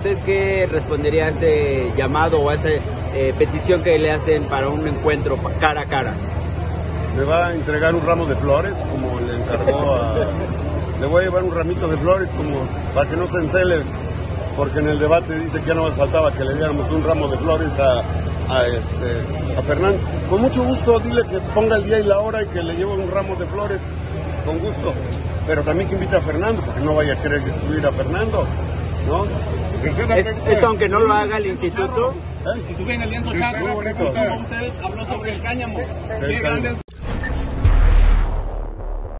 ¿usted qué respondería a ese llamado o a esa petición que le hacen para un encuentro cara a cara? Me va a entregar un ramo de flores, como le encargó le voy a llevar un ramito de flores, como para que no se encele, porque en el debate dice que ya no nos faltaba que le diéramos un ramo de flores a Fernando. Con mucho gusto, dile que ponga el día y la hora y que le lleve un ramo de flores, con gusto. Pero también que invite a Fernando, porque no vaya a querer destruir a Fernando, ¿no? Esto aunque no lo haga el instituto. Estuve en el lienzo charro, usted habló sobre el cáñamo.